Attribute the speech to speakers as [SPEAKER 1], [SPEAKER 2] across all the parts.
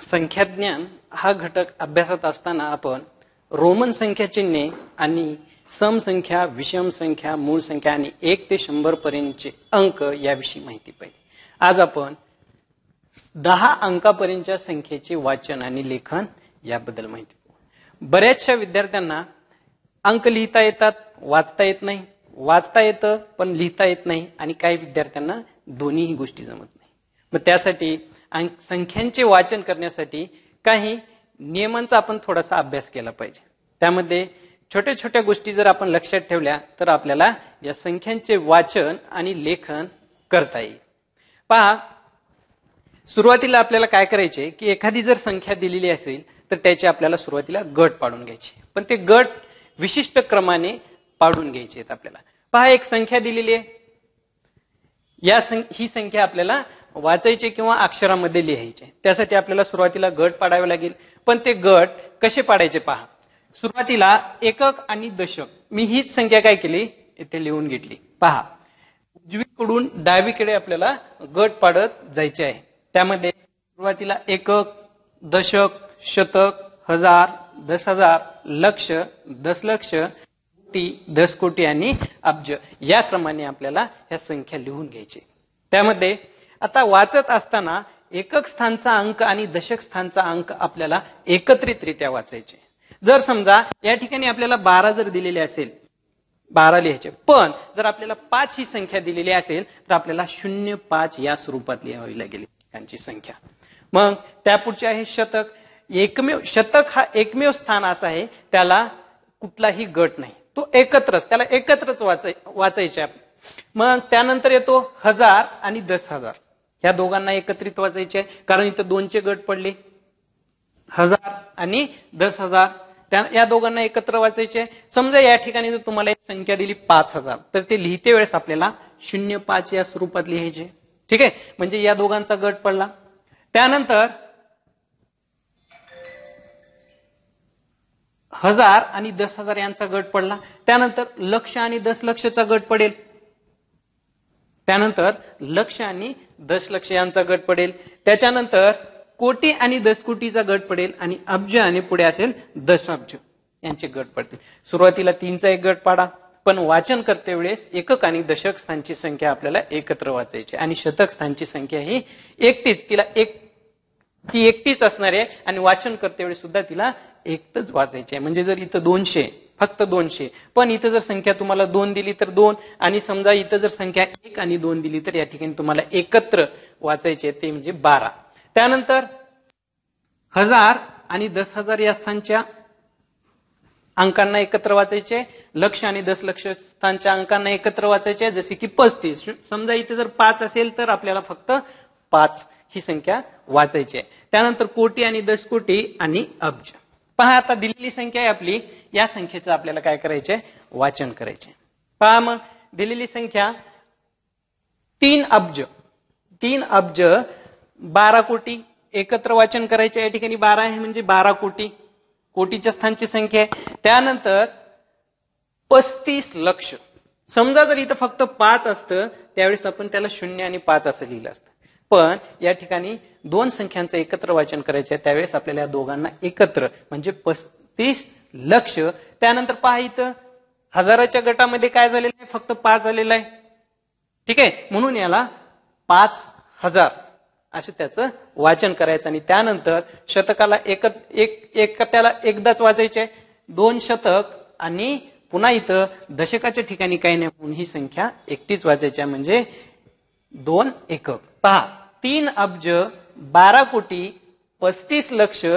[SPEAKER 1] संख्याज्ञान हा घटक अभ्यासत असताना आपण रोमन संख्या चिन्हे आणि सम संख्या, विषम संख्या, मूळ संख्या आणि 1 ते 100 पर्यंतचे अंक याविषयी माहिती पाहिली. आज आपण 10 अंकापर्यंतच्या संख्येचे वाचन आणि लेखन याबद्दल माहिती पाहू. बऱ्याचशा विद्यार्थ्यांना अंक लिहिता येतात, वाचता येत नाही. वाचता येतं पण लिहिता येत नाही आणि काही विद्यार्थ्यांना दोन्हीही गोष्टी जमत नाही. मग त्यासाठी संख्यांचे वाचन करण्यासाठी काही नियमांचा आपण थोडासा अभ्यास केला पाहिजे. त्यामध्ये छोट्या छोट्या गोष्टी जर आपण लक्षात ठेवल्या तर आपल्याला या संख्यांचे वाचन आणि लेखन करता येईल. पहा, सुरुवातीला आपल्याला काय करायचे की एखादी जर संख्या दिलेली असेल तर त्याचे आपल्याला सुरुवातीला गट पाडून घ्यायचे. पण ते गट विशिष्ट क्रमाने पाडून घ्यायचे आहेत आपल्याला. पहा, एक संख्या दिलेली आहे. ही संख्या आपल्याला वाचायची किंवा अक्षरामध्ये लिहायचे. त्यासाठी आपल्याला सुरुवातीला गट पाडावे लागेल. पण ते गट कसे पाडायचे पहा. सुरुवातीला एकक आणि दशक मी हीच संख्या काय केली इथे लिहून घेतली. पहा, उजवीकडून डावीकडे आपल्याला गट पाडत जायचे आहे. त्यामध्ये सुरुवातीला एकक, दशक, शतक, हजार, 10,000, लक्ष, दशलक्ष, कोटी, 10 कोटी आणि अब्ज या क्रमाने आपल्याला ह्या संख्या लिहून घ्यायची. त्यामध्ये आता वाचत असताना एकक स्थानचा अंक आणि दशक स्थानचा अंक आपल्याला एकत्रितरित्या वाचायचे. जर समजा या ठिकाणी आपल्याला 12 जर दिलेले असेल 12 लिहायचे. पण जर आपल्याला 5 ही संख्या दिलेली असेल तर आपल्याला 0,5 या स्वरूपात लिहावी लागेल त्यांची संख्या. मग त्यापुढचे आहे शतक. शतक हा एकमेव स्थान असा आहे त्याला कुठलाही गट नाही, तो एकत्रच, त्याला एकत्रच वाचायचे. मग त्यानंतर येतो हजार आणि 10,000. ह्या दोघांना एकत्रित वाचायचे कारण इथं 2चे गट पडले. 1000 आणि 10,000 या दोघांना एकत्र वाचायचे. समजा या ठिकाणी जर तुम्हाला एक संख्या दिली 5,000 तर ते लिहिते वेळेस आपल्याला 0,5 या स्वरूपात लिहायचे. ठीक आहे, म्हणजे या दोघांचा गट पडला. त्यानंतर 1000 आणि 10,000 यांचा गट पडला. त्यानंतर लक्ष आणि दशलक्षचा गट पडेल. त्यानंतर लक्ष आणि दशलक्ष यांचा गट पडेल. त्याच्यानंतर कोटी आणि 10 कोटीचा गट पडेल आणि अब्ज आणि पुढे असेल 10 अब्ज यांचे गट पडतील. सुरुवातीला 3चा एक गट पाडा. पण वाचन करते वेळेस एकक आणि दशक स्थानची संख्या आपल्याला एकत्र वाचायची आणि शतक स्थानची संख्या ही एकटीच, ती एकटीच असणार आहे आणि वाचन करते वेळेस सुद्धा तिला एकटच वाचायचे. म्हणजे जर इथं 200 फक्त 200 पण इथं जर संख्या तुम्हाला 2 दिली तर 2 आणि समजा इथं जर संख्या 1 आणि 2 दिली तर या ठिकाणी तुम्हाला एकत्र वाचायचे ते म्हणजे 12. त्यानंतर 1000 आणि 10,000 या स्थानच्या अंकांना एकत्र वाचायचे. लक्ष आणि दशलक्ष स्थानच्या अंकांना एकत्र वाचायचे जसे की 35. समजा इथे जर 5 असेल तर आपल्याला फक्त 5 ही संख्या वाचायची आहे. त्यानंतर कोटी आणि 10 कोटी आणि अब्ज. पहा, आता दिलेली संख्या आहे आपली, या संख्येचं आपल्याला काय करायचे वाचन करायचे. पहा, मग दिलेली संख्या 3 अब्ज 12 कोटी एकत्र वाचन करायचे. या ठिकाणी 12 आहे म्हणजे 12 कोटी, कोटीच्या स्थानची संख्या आहे. त्यानंतर 35 लक्ष. समजा जर इथं फक्त 5 असतं त्यावेळेस आपण त्याला 0 आणि 5 असं लिहिलं असतं. पण या ठिकाणी 2 संख्यांचं एकत्र वाचन करायचं त्यावेळेस आपल्याला या दोघांना एकत्र म्हणजे 35 लक्ष. त्यानंतर पहा, इथं हजाराच्या गटामध्ये काय झालेलं आहे फक्त 5 झालेलं आहे. ठीक आहे, म्हणून याला 5,000 असं त्याचं वाचन करायचं. आणि त्यानंतर शतकाला त्याला एकदाच वाचायचे 2 शतक आणि पुन्हा इथं दशकाच्या ठिकाणी काही नाही म्हणून ही संख्या एकटीच वाचायची म्हणजे 2 एकक. पहा, 3 अब्ज 12 कोटी 35 लक्ष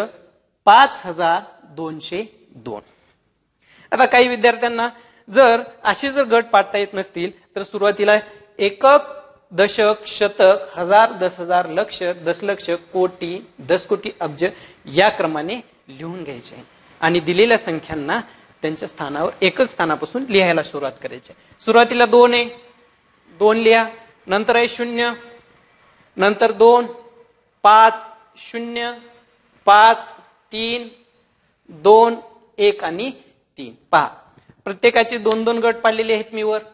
[SPEAKER 1] 5,202. आता काही विद्यार्थ्यांना जर असे जर गट पाडता येत नसतील तर सुरुवातीला एकक, दशक, शतक, हजार, 10,000, लक्ष, दशलक्ष, कोटी, 10 कोटी, अब्ज या क्रमाने लिहून घ्यायचे आणि दिलेल्या संख्यांना त्यांच्या स्थानावर एकक स्थानापासून लिहायला सुरुवात करायची. सुरुवातीला 2 आहे 2 लिहा. नंतर आहे 0, नंतर 2, 5, 0, 5, 3, 2, 1 आणि 3. पहा, प्रत्येकाचे 2-2 गट पाडलेले आहेत मी वर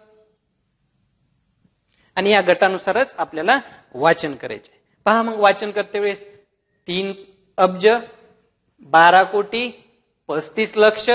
[SPEAKER 1] आणि या गटानुसारच आपल्याला वाचन करायचे. पहा, मग वाचन करते वेळेस 3 अब्ज, 12 कोटी 35 लक्ष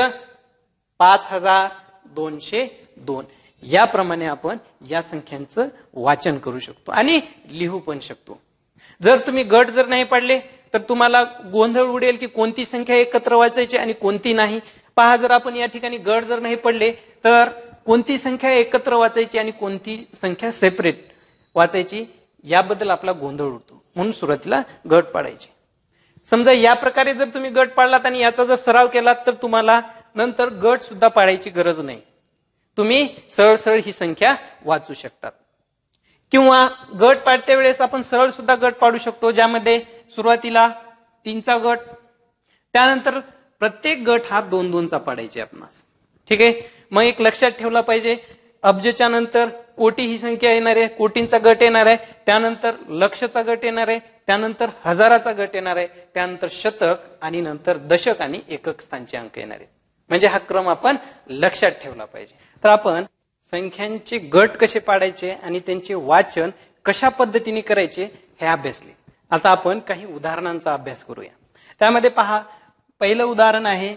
[SPEAKER 1] 5202 याप्रमाणे आपण या संख्यांचं वाचन करू शकतो आणि लिहू पण शकतो. जर तुम्ही गट जर नाही पाडले तर तुम्हाला गोंधळ उडेल की कोणती संख्या एकत्र वाचायची आणि कोणती नाही. पहा, जर आपण या ठिकाणी गट जर नाही पडले तर कोणती संख्या एकत्र वाचायची आणि कोणती संख्या सेपरेट वाचायची याबद्दल आपला गोंधळ उडतो. म्हणून सुरुवातीला गट पाडायचे. समजा या प्रकारे जर तुम्ही गट पाडलात आणि याचा जर सराव केलात तर तुम्हाला नंतर गट सुद्धा पाडायची गरज नाही. तुम्ही सरळ सरळ ही संख्या वाचू शकतात. किंवा गट पाडते वेळेस आपण सरळ सुद्धा गट पाडू शकतो, ज्यामध्ये सुरुवातीला 3चा गट, त्यानंतर प्रत्येक गट हा 2-2चा पाडायचे आपणास. ठीक आहे. मग एक लक्षात ठेवला पाहिजे, अब्जच्या नंतर कोटी ही संख्या येणार आहे, कोटींचा गट येणार आहे, त्यानंतर लक्षचा गट येणार आहे, त्यानंतर हजाराचा गट येणार आहे, त्यानंतर शतक आणि नंतर दशक आणि एकक स्थानचे अंक येणार आहेत. म्हणजे हा क्रम आपण लक्षात ठेवला पाहिजे. तर आपण संख्यांचे गट कसे पाडायचे आणि त्यांचे वाचन कशा पद्धतीने करायचे हे अभ्यासले. आता आपण काही उदाहरणांचा अभ्यास करूया. त्यामध्ये पहा, पहिलं उदाहरण आहे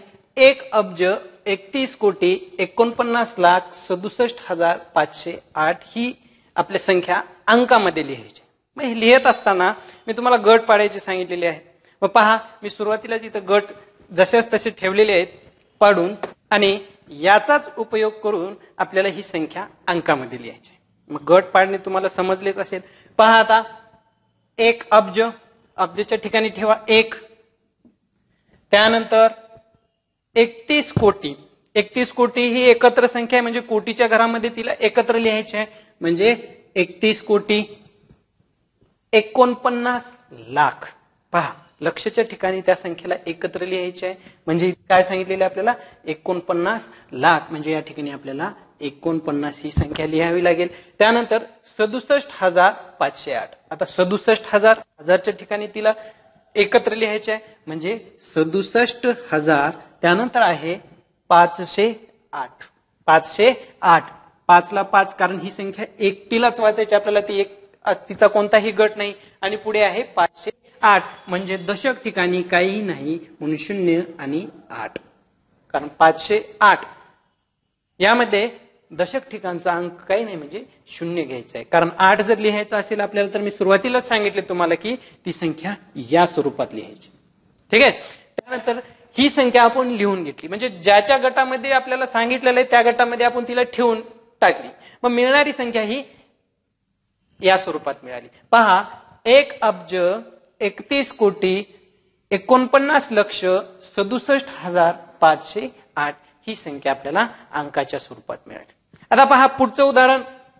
[SPEAKER 1] 1,31,49,67,508 ही आपल्या संख्या अंकामध्ये लिहायची. मग हे लिहित असताना मी तुम्हाला गट पाडायचे सांगितलेले आहे. मग पहा, मी सुरुवातीलाच इथं गट जसेच तसे ठेवलेले आहेत पाडून, आणि याचाच उपयोग करून आपल्याला ही संख्या अंकामध्ये लिहायची. मग गट पाडणे तुम्हाला समजलेच असेल. पहा, आता 1 अब्ज, अब्जच्या ठिकाणी ठेवा 1, त्यानंतर 31 कोटी. 31 कोटी ही एकत्र संख्या आहे, म्हणजे कोटीच्या घरामध्ये तिला एकत्र लिहायची आहे. म्हणजे 31 कोटी 49 लाख. पहा, लक्षच्या ठिकाणी त्या संख्येला एकत्र लिहायचे आहे. म्हणजे काय सांगितलेलं आपल्याला 49 लाख. म्हणजे या ठिकाणी आपल्याला 49 ही संख्या लिहावी लागेल. त्यानंतर 67,508. आता 67,000 हजारच्या ठिकाणी तिला एकत्र लिहायचे आहे. म्हणजे 67,000, त्यानंतर आहे 508. 508, 5 ला 5, कारण ही संख्या एकटीलाच वाचायची आपल्याला, ती एक तिचा कोणताही गट नाही. आणि पुढे आहे 508, म्हणजे दशक ठिकाणी काही नाही म्हणून 0 आणि 8. कारण 508 यामध्ये दशक ठिकाणचा अंक काही नाही, म्हणजे 0 घ्यायचा आहे. कारण 8 जर लिहायचा असेल आपल्याला तर मी सुरुवातीलाच सांगितले तुम्हाला की ती संख्या या स्वरूपात लिहायची. ठीक आहे. त्यानंतर ही संख्या आपण लिहून घेतली, म्हणजे ज्याच्या गटामध्ये आपल्याला सांगितलेलं आहे त्या गटामध्ये आपण तिला ठेवून टाकली. मग मिळणारी संख्या ही या स्वरूपात मिळाली. पहा, 1,31,49,67,508 ही संख्या आपल्याला अंकाच्या स्वरूपात मिळाली. आता पहा पुढचं उदाहरण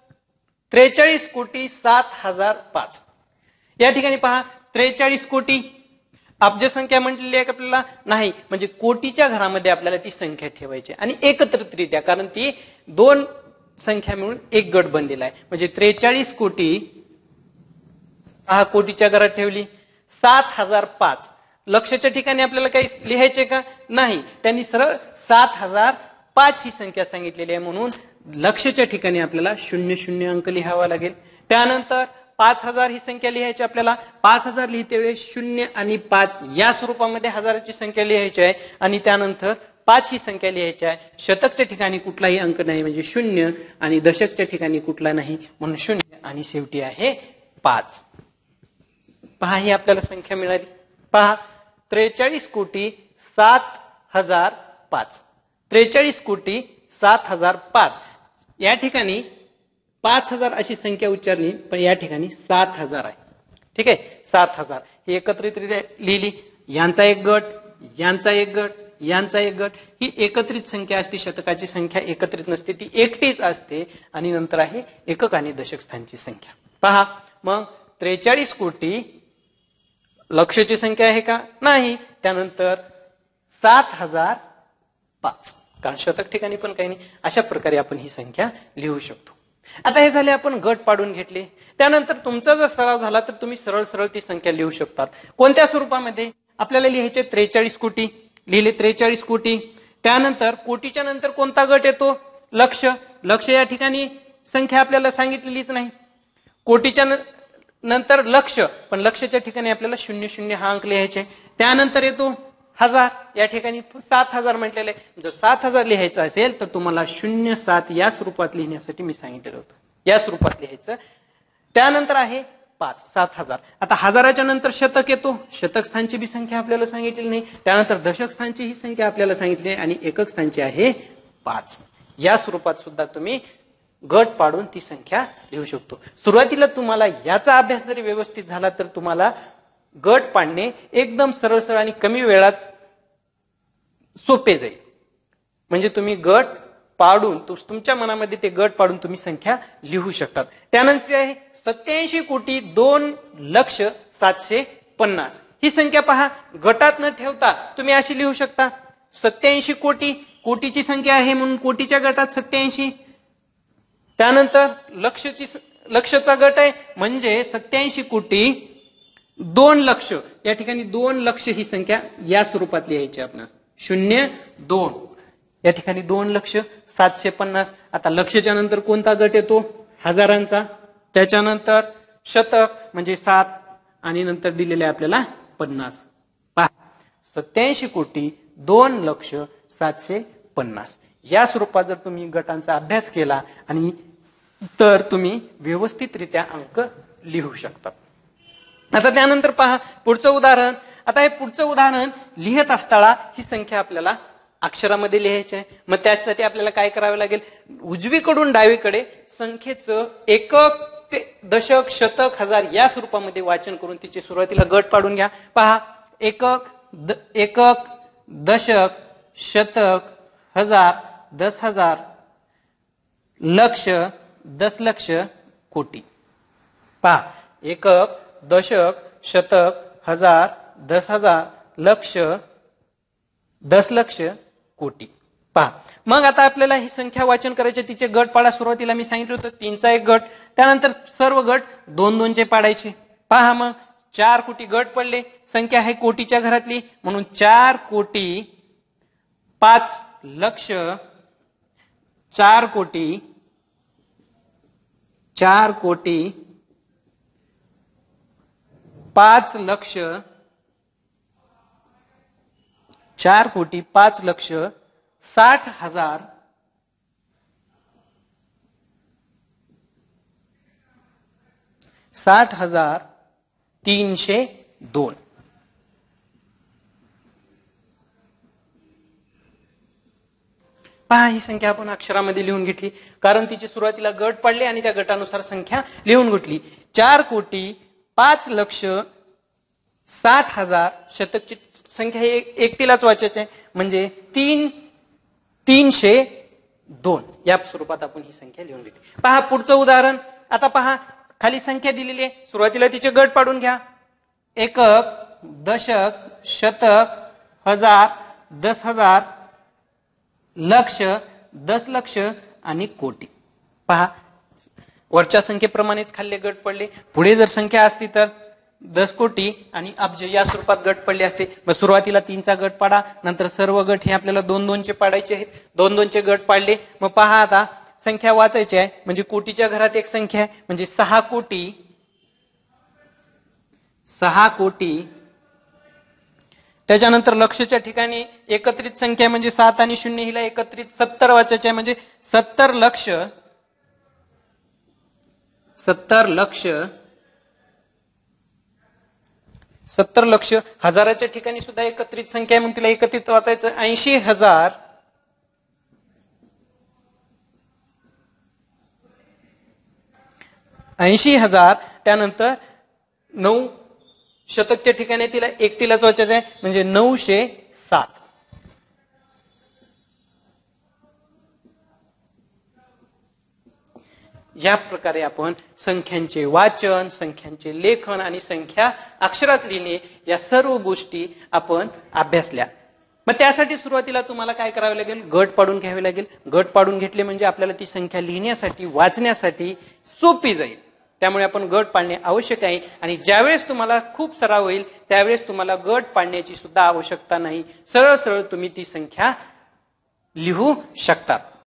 [SPEAKER 1] 43,07,005. या ठिकाणी पहा 43 कोटी अब्ज संख्या म्हटलेली आहे आपल्याला नाही, म्हणजे कोटीच्या घरामध्ये आपल्याला ती संख्या ठेवायची आणि एकत्रितरित्या, कारण ती 2 संख्या मिळून एक गट बनलेला आहे. म्हणजे 43 कोटी पहा कोटीच्या घरात ठेवली. 7,005 लक्षच्या ठिकाणी आपल्याला काही लिहायचे का नाही, त्यांनी सरळ 7,005 ही संख्या सांगितलेली आहे, म्हणून लक्षच्या ठिकाणी आपल्याला 00 अंक लिहावा लागेल. त्यानंतर 5,000 ही संख्या लिहायची आपल्याला. 5,000 लिहिते वेळेस 0 आणि 5 या स्वरूपामध्ये हजाराची संख्या लिहायची आहे. आणि त्यानंतर 5 ही संख्या लिहायची आहे. शतकच्या ठिकाणी कुठलाही अंक नाही म्हणजे 0, आणि दशकच्या ठिकाणी कुठला नाही म्हणून 0, आणि शेवटी आहे 5. पहा ही आपल्याला संख्या मिळाली. पहा 43,07,005. 43,07,005 या ठिकाणी 5,000 अशी संख्या उच्चारली, पण या ठिकाणी 7,000 आहे. ठीक आहे, 7,000 ही एकत्रितरित्या लिहिली. यांचा एक गट, यांचा एक गट, यांचा एक गट. ही एकत्रित संख्या असते, शतकाची संख्या एकत्रित नसते, ती एकटीच असते. आणि नंतर आहे एकक आणि दशक स्थानची संख्या. पहा मग 43 कोटी लक्षची संख्या आहे का नाही. त्यानंतर 7,005, कारण शतक ठिकाणी पण काही नाही. अशा प्रकारे आपण ही संख्या लिहू शकतो. आता हे झाले आपण गट पाडून घेतले. त्यानंतर तुमचा जर सराव झाला तर तुम्ही सरळ सरळ ती संख्या लिहू शकतात. कोणत्या स्वरूपामध्ये आपल्याला लिहायचे 43 कोटी लिहिले. 43 कोटी, त्यानंतर कोटीच्या नंतर कोणता गट येतो, लक्ष. लक्ष या ठिकाणी संख्या आपल्याला सांगितलेलीच नाही. कोटीच्या नंतर लक्ष, पण लक्षच्या ठिकाणी आपल्याला 00 हा अंक लिहायचे. त्यानंतर येतो 1000. या ठिकाणी 7000 म्हटलेलं आहे. जर 7000 लिहायचं असेल तर तुम्हाला 07 या स्वरूपात लिहिण्यासाठी मी सांगितलेलं होतं. या स्वरूपात लिहायचं. त्यानंतर आहे 5, 7000. आता हजाराच्या नंतर शतक येतो. शतक स्थानची बी संख्या आपल्याला सांगितलेली नाही. त्यानंतर दशक स्थानची ही संख्या आपल्याला सांगितली आहे आणि एकक स्थानची आहे 5. या स्वरूपात सुद्धा तुम्ही गट पाडून ती संख्या लिहू शकतो. सुरुवातीला तुम्हाला याचा अभ्यास जरी व्यवस्थित झाला तर तुम्हाला गट पाडणे एकदम सरळ सरळ आणि कमी वेळात सोपे जाईल. म्हणजे तुम्ही गट पाडून तुमच्या मनामध्ये ते गट पाडून तुम्ही संख्या लिहू शकतात. त्यानंतर आहे 87,02,0750. ही संख्या पहा, गटात न ठेवता तुम्ही अशी लिहू शकता. 87 कोटी, कोटीची संख्या आहे म्हणून कोटीच्या गटात 87. त्यानंतर लक्षचा गट आहे म्हणजे 87 कोटी 2 लक्ष. या ठिकाणी 2 लक्ष ही संख्या या स्वरूपात लिहायची आपणास. 02 या ठिकाणी 2 लक्ष 750. आता लक्षच्या नंतर कोणता गट येतो? हजारांचा. त्याच्यानंतर शतक म्हणजे 7 आणि नंतर दिलेले आपल्याला 50. पहा, 87 कोटी 2,07,50. या स्वरूपात जर तुम्ही गटांचा अभ्यास केला आणि तर तुम्ही व्यवस्थितरित्या अंक लिहू शकता. आता त्यानंतर पहा पुढचं उदाहरण. आता हे पुढचं उदाहरण लिहित असताना ही संख्या आपल्याला अक्षरामध्ये लिहायची आहे. मग त्यासाठी आपल्याला काय करावं लागेल? उजवीकडून डावीकडे संख्येचं एकक ते दशक, शतक, हजार या स्वरूपामध्ये वाचन करून तिचे सुरुवातीला गट पाडून घ्या. पहा, एकक, दशक, शतक, हजार, 10,000, लक्ष, 10 लक्ष, कोटी. पहा, एकक, दशक, शतक, हजार, 10,000, लक्ष, 10 लक्ष, कोटी. पहा, मग आता आपल्याला ही संख्या वाचन करायची. तिचे गट पाडा. सुरुवातीला मी सांगितलं होतं 3चा एक गट. त्यानंतर सर्व गट 2-2चे पाडायचे. पहा, मग 4 कोटी गट पडले. संख्या आहे कोटीच्या घरातली म्हणून 4 कोटी 5 लक्ष, 4 कोटी 5 लक्ष, 4 कोटी 5 लक्ष 60,000, 60,302. पहा, ही संख्या आपण अक्षरामध्ये लिहून घेतली कारण तिची सुरुवातीला गट पाडले आणि त्या गटानुसार संख्या लिहून घेतली. 4 कोटी 5 लक्ष 60,000. शतकची संख्या हे एकटीलाच वाचायची आहे म्हणजे 302 या स्वरूपात आपण ही संख्या लिहून घेतली. पहा पुढचं उदाहरण. आता पहा, खाली संख्या दिलेली आहे. सुरुवातीला तिचे गट पाडून घ्या. एकक, दशक, शतक, हजार, 10,000, लक्ष, 10 लक्ष आणि कोटी. पहा, वरच्या संख्येप्रमाणेच खाल्ले गट पडले. पुढे जर संख्या असती तर 10 कोटी आणि अब्ज या स्वरूपात गट पडले असते. मग सुरुवातीला 3चा गट पाडा. नंतर सर्व गट हे आपल्याला 2-2चे पाडायचे आहेत. 2-2चे गट पाडले. मग पहा, आता संख्या वाचायची आहे म्हणजे कोटीच्या घरात एक संख्या आहे म्हणजे 6 कोटी. त्याच्यानंतर लक्षच्या ठिकाणी एकत्रित संख्या म्हणजे 7 आणि 0 हिला एकत्रित 70 वाचायचे आहे म्हणजे 70 लक्ष, 70 लक्ष, 70 लक्ष. हजाराच्या ठिकाणी सुद्धा एकत्रित संख्या आहे म्हणून तिला एकत्रित वाचायचं 80,000, 80,000. त्यानंतर 9 शतकच्या ठिकाणी तिला एकटीलाच वाचायचं आहे म्हणजे 907. या प्रकारे आपण संख्यांचे वाचन, संख्यांचे लेखन आणि संख्या अक्षरात लिहिणे या सर्व गोष्टी आपण अभ्यासल्या. मग त्यासाठी सुरुवातीला तुम्हाला काय करावे लागेल? गट पाडून घ्यावे लागेल. गट पाडून घेतले म्हणजे आपल्याला ती संख्या लिहिण्यासाठी, वाचण्यासाठी सोपी जाईल. त्यामुळे आपण गट पाडणे आवश्यक आहे आणि ज्यावेळेस तुम्हाला खूप सराव होईल त्यावेळेस तुम्हाला गट पाडण्याची सुद्धा आवश्यकता नाही. सरळ सरळ तुम्ही ती संख्या लिहू शकता.